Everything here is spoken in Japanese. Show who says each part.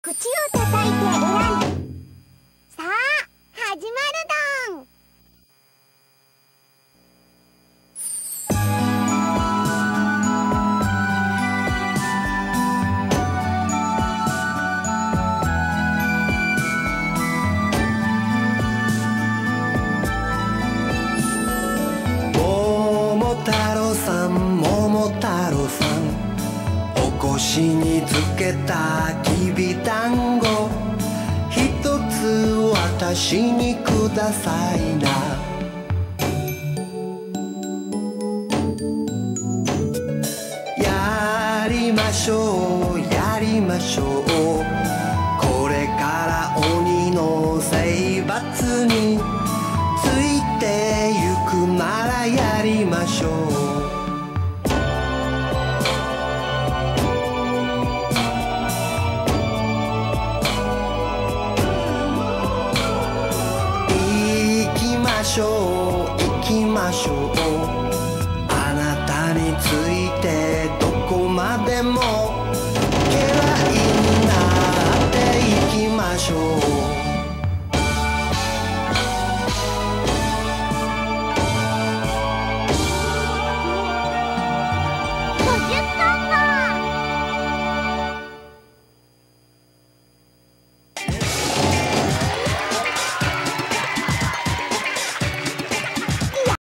Speaker 1: 口を叩いて選んで。さあ始まるどん。
Speaker 2: 桃太郎さん、桃太郎さん、お腰につけたきびだんご、ひとつ私にくださいな。やりましょうやりましょう、これから鬼の征伐についてゆくならやりましょう。行きましょう